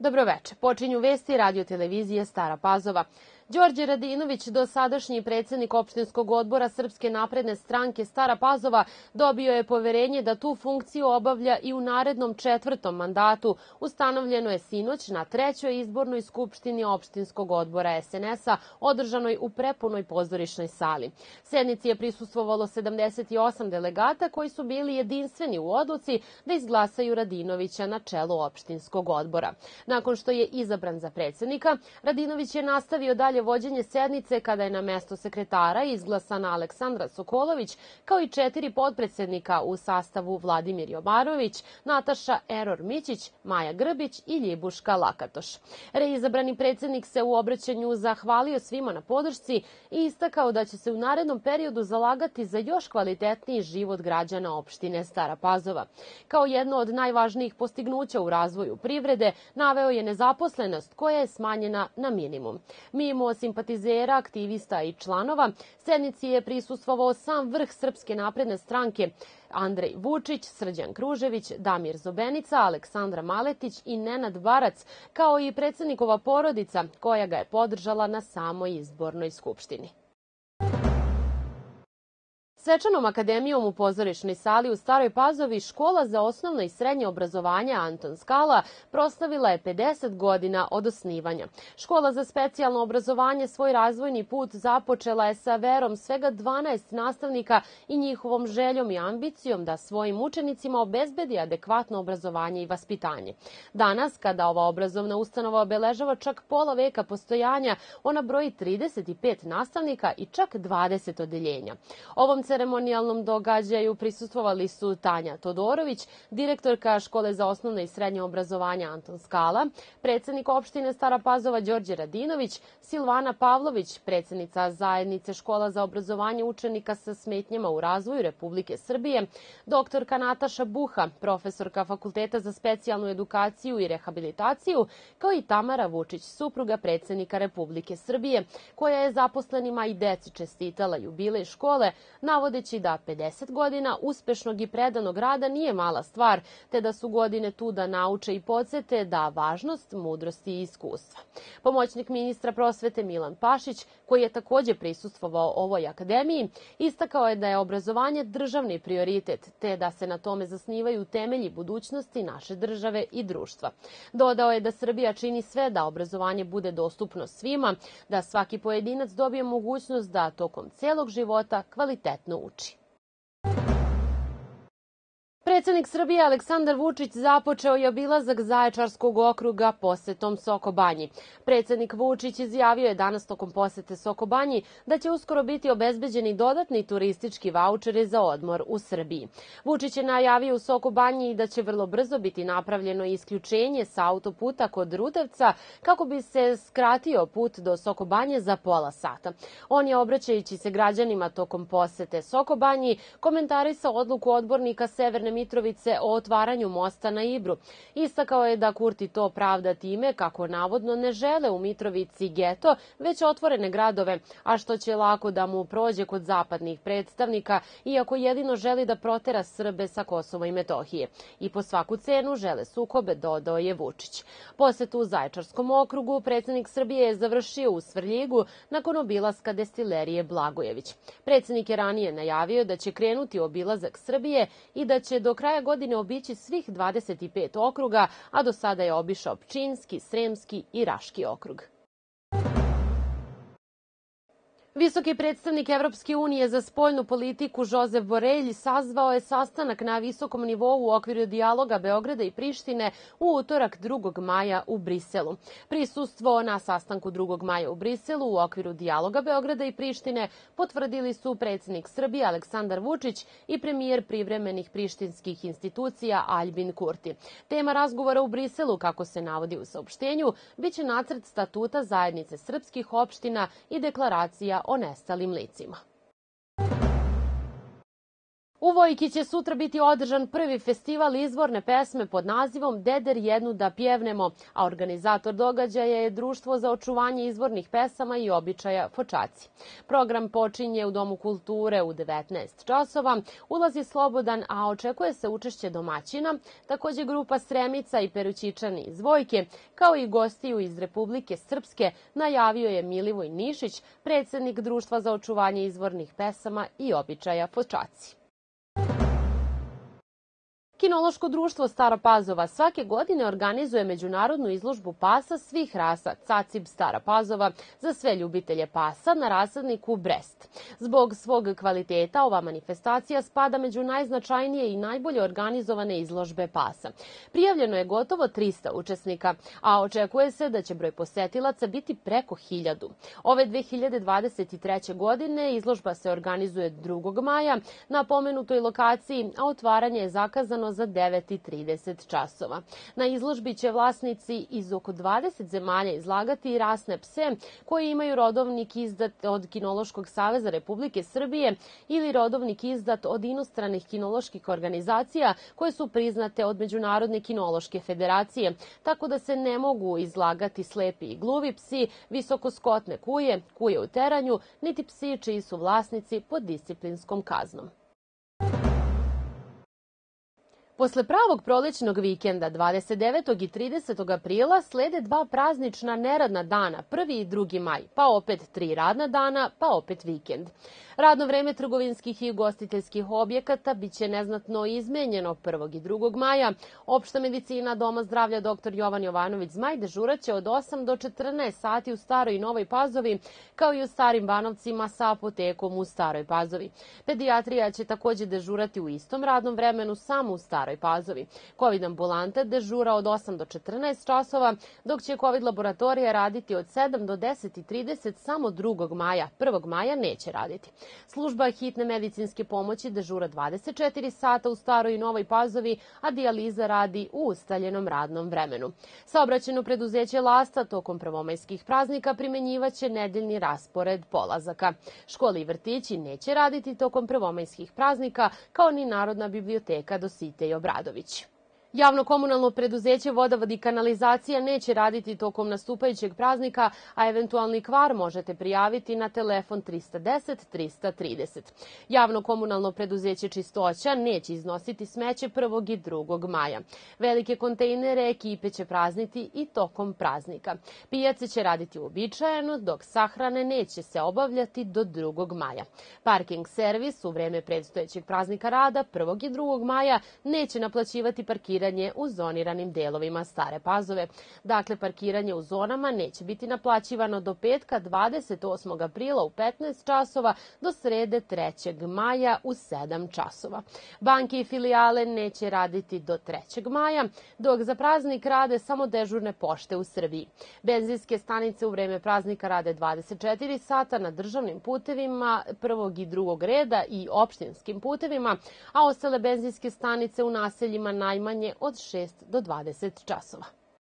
Dobroveče. Počinju vesti radio-televizije Stara Pazova. Đorđe Radinović, dosadašnji predsednik opštinskog odbora Srpske napredne stranke Stara Pazova, dobio je poverenje da tu funkciju obavlja i u narednom 4. mandatu. Ustanovljeno je sinoć na 3. izbornoj skupštini opštinskog odbora SNS-a, održanoj u prepunoj pozorišnoj sali. Sednici je prisustvovalo 78 delegata koji su bili jedinstveni u odluci da izglasaju Radinovića na čelu opštinskog odbora. Nakon što je izabran za predsednika, Radinović je nastavio dalje vođenje sednice kada je na mesto sekretara izglasana Aleksandra Sokolović, kao i 4 potpredsednika u sastavu Vladimir Jomarović, Nataša Eror Mićić, Maja Grbić i Ljibuška Lakatoš. Reizabrani predsednik se u obraćanju zahvalio svima na podršci i istakao da će se u narednom periodu zalagati za još kvalitetniji život građana opštine Stara Pazova. Kao jedno od najvažnijih postignuća u razvoju privrede naveo je nezaposlenost koja je smanjena na minimum. Mimo simpatizera, aktivista i članova, sednici je prisustvovao sam vrh Srpske napredne stranke Andrej Vučić, Srđan Kružević, Damir Zobenica, Aleksandra Maletić i Nenad Barac, kao i predsednikova porodica koja ga je podržala na samoj izbornoj skupštini. Svečanom akademijom u pozorišnoj sali u Staroj Pazovi Škola za osnovno i srednje obrazovanje Anton Skala proslavila je 50 godina od osnivanja. Škola za specijalno obrazovanje svoj razvojni put započela je sa verom svega 12 nastavnika i njihovom željom i ambicijom da svojim učenicima obezbedi adekvatno obrazovanje i vaspitanje. Danas, kada ova obrazovna ustanova obeležava čak pola veka postojanja, ona broji 35 nastavnika i čak 20 odeljenja. Ovom ceremonijalnom događaju prisustvovali su Tanja Todorović, direktorka Škole za osnovno i srednje obrazovanje Anton Skala, predsednik opštine Stara Pazova Đorđe Radinović, Silvana Pavlović, predsednica Zajednice škola za obrazovanje učenika sa smetnjama u razvoju Republike Srbije, doktorka Nataša Buha, profesorka Fakulteta za specijalnu edukaciju i rehabilitaciju, kao i Tamara Vučić, supruga predsednika Republike Srbije, koja je zaposlenima i deci čestitala jubilej škole, navodeći da 50 godina uspešnog i predanog rada nije mala stvar, te da su godine tu da nauče i podsete da važnost mudrosti i iskustva. Pomoćnik ministra prosvete Milan Pašić, koji je takođe prisustvovao ovoj akademiji, istakao je da je obrazovanje državni prioritet, te da se na tome zasnivaju temelji budućnosti naše države i društva. Dodao je da Srbija čini sve da obrazovanje bude dostupno svima, da svaki pojedinac dobije mogućnost da tokom celog života kvalitetno uči. Predsednik Srbije Aleksandar Vučić započeo je obilazak Zaječarskog okruga posetom Soko Banji. Predsednik Vučić izjavio je danas tokom posete Soko Banji da će uskoro biti obezbeđeni dodatni turistički vaučeri za odmor u Srbiji. Vučić je najavio u Soko Banji da će vrlo brzo biti napravljeno isključenje sa autoputa kod Rudevca kako bi se skratio put do Soko Banje za pola sata. On je, obraćajući se građanima tokom posete Soko Banji, komentarisao odluku odbornika Severne Mitrovice o otvaranju mosta na Ibru. Istakao je da Kurti to pravda time kako navodno ne žele u Mitrovici geto, već otvorene gradove, a što će lako da mu prođe kod zapadnih predstavnika, iako jedino želi da protera Srbe sa Kosova i Metohije. I po svaku cenu žele sukobe, dodao je Vučić. Posetu u Zaječarskom okrugu predsednik Srbije je završio u Svrljigu nakon obilaska destilerije Blagojević. Predsednik je ranije najavio da će krenuti obilazak Srbije i da će do kraja godine obići svih 25 okruga, a do sada je obišao Pčinjski, Sremski i Raški okrug. Visoki predstavnik Evropske unije za spoljnu politiku Josep Borelj sazvao je sastanak na visokom nivou u okviru dijaloga Beograda i Prištine u utorak 2. maja u Briselu. Prisustvo na sastanku 2. maja u Briselu u okviru dijaloga Beograda i Prištine potvrdili su predsednik Srbije Aleksandar Vučić i premijer privremenih prištinskih institucija Aljbin Kurti. Tema razgovora u Briselu, kako se navodi u saopštenju, biće nacrt statuta zajednice srpskih opština i deklaracija o nestalim licima. U Vojki će sutra biti održan prvi festival izvorne pesme pod nazivom Deder jednu da pjevnemo, a organizator događaja je Društvo za očuvanje izvornih pesama i običaja Fočaci. Program počinje u Domu kulture u 19 časova, ulaz je slobodan, a očekuje se učešće domaćina, takođe grupa Sremica i Perućičani iz Vojke, kao i gostiju iz Republike Srpske, najavio je Milivoj Nišić, predsednik Društva za očuvanje izvornih pesama i običaja Fočaci. Kinološko društvo Stara Pazova svake godine organizuje međunarodnu izložbu pasa svih rasa Cacib Stara Pazova za sve ljubitelje pasa na rasadniku Brest. Zbog svog kvaliteta ova manifestacija spada među najznačajnije i najbolje organizovane izložbe pasa. Prijavljeno je gotovo 300 učesnika, a očekuje se da će broj posetilaca biti preko 1000. Ove 2023. godine izložba se organizuje 2. maja na pomenutoj lokaciji, a otvaranje je zakazano za 9:30 časova. Na izložbi će vlasnici iz oko 20 zemalja izlagati i rasne pse koji imaju rodovnik izdat od Kinološkog saveza Republike Srbije ili rodovnik izdat od inostranih kinoloških organizacija koje su priznate od Međunarodne kinološke federacije, tako da se ne mogu izlagati slepi i gluvi psi, visokoskotne kuje, kuje u teranju, niti psi čiji su vlasnici pod disciplinskom kaznom. Posle pravog prolećnog vikenda 29. i 30. aprila slede 2 praznična neradna dana, 1. i 2. maj, pa opet 3 radna dana, pa opet vikend. Radno vreme trgovinskih i ugostiteljskih objekata biće neznatno izmenjeno 1. i 2. maja. Opšta medicina Doma zdravlja dr. Jovan Jovanović Zmaj dežuraće od 8 do 14 sati u Staroj i Novoj Pazovi, kao i u Starim Banovcima sa apotekom u Staroj Pazovi. Pedijatrija će takođe dežurati u istom radnom vremenu samo u Staroj Pazovi. Covid ambulanta dežura od 8 do 14 časova, dok će Covid laboratorija raditi od 7 do 10:30 samo 2. maja. 1. maja neće raditi. Služba hitne medicinske pomoći dežura 24 sata u Staroj i Novoj Pazovi, a dijaliza radi u ustaljenom radnom vremenu. Saobraćajno preduzeće Lasta tokom prvomajskih praznika primenjivaće nedeljni raspored polazaka. Škole i vrtići neće raditi tokom prvomajskih praznika, kao ni Narodna biblioteka Dositej Obradović. Javno-komunalno preduzeće Vodovod i kanalizacija neće raditi tokom nastupajućeg praznika, a eventualni kvar možete prijaviti na telefon 310 330. Javno-komunalno preduzeće Čistoća neće iznositi smeće 1. i 2. maja. Velike kontejnere ekipe će prazniti i tokom praznika. Pijace će raditi uobičajeno, dok sahrane neće se obavljati do 2. maja. Parking servis u vreme predstojećeg praznika rada 1. i 2. maja neće naplaćivati parkiranje u zoniranim delovima Stare Pazove. Dakle, parkiranje u zonama neće biti naplaćivano do petka 28. aprila u 15 časova do srede 3. maja u 7 časova. Banke i filijale neće raditi do 3. maja, dok za praznik rade samo dežurne pošte u Srbiji. Benzinske stanice u vreme praznika rade 24 sata na državnim putevima 1. i 2. reda i opštinskim putevima, a ostale benzinske stanice u naseljima najmanje od 6 do 20 časova.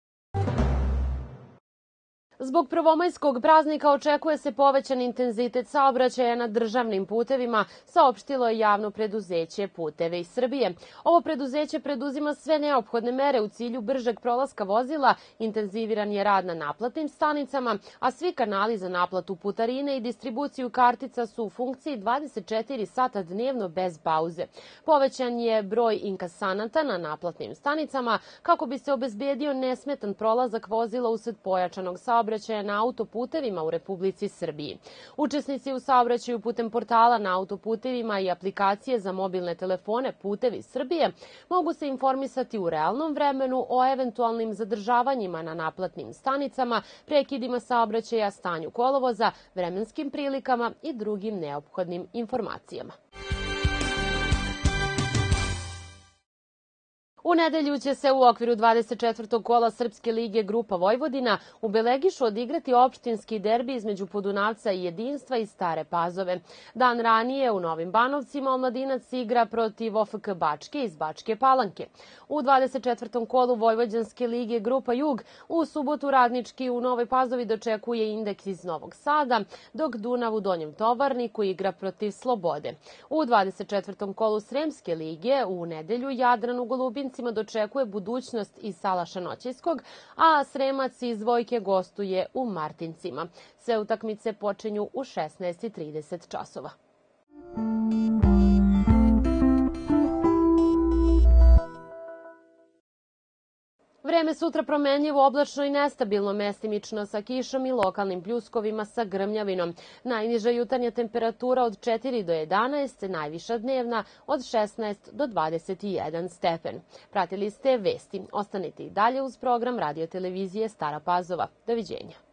Zbog prvomajskog praznika očekuje se povećan intenzitet saobraćaja na državnim putevima, saopštilo je javno preduzeće Puteve iz Srbije. Ovo preduzeće preduzima sve neophodne mere u cilju bržeg prolaska vozila, intenziviran je rad na naplatnim stanicama, a svi kanali za naplatu putarine i distribuciju kartica su u funkciji 24 sata dnevno bez pauze. Povećan je broj inkasanata na naplatnim stanicama kako bi se obezbedio nesmetan prolazak vozila usled pojačanog saobraćaja na autoputevima u Republici Srbiji. Učesnici u saobraćaju putem portala na autoputevima i aplikacije za mobilne telefone Putevi Srbije mogu se informisati u realnom vremenu o eventualnim zadržavanjima na naplatnim stanicama, prekidima saobraćaja, stanju kolovoza, vremenskim prilikama i drugim neophodnim informacijama. U nedelju će se u okviru 24. kola Srpske lige Grupa Vojvodina u Belegišu odigrati opštinski derbi između Podunavca i Jedinstva iz Stare Pazove. Dan ranije u Novim Banovcima Omladinac igra protiv OFK Bačke iz Bačke Palanke. U 24. kolu Vojvođanske lige Grupa Jug u subotu Radnički u Novoj Pazovi dočekuje Indeks iz Novog Sada, dok Dunav u Donjem Tovarniku igra protiv Slobode. U 24. kolu Sremske lige u nedelju Jadran u Golubincima dočekuje Budućnost iz Salaša Noćajskog, a Sremac iz Vojke gostuje u Martincima. Sve utakmice počinju u 16:30 časova. Vreme sutra promenljivo, oblačno i nestabilno, mestimično sa kišom i lokalnim pljuskovima sa grmljavinom. Najniža jutarnja temperatura od 4 do 11, najviša dnevna od 16 do 21 stepen. Pratili ste vesti. Ostanite i dalje uz program Radio televizije Stara Pazova. Doviđenja.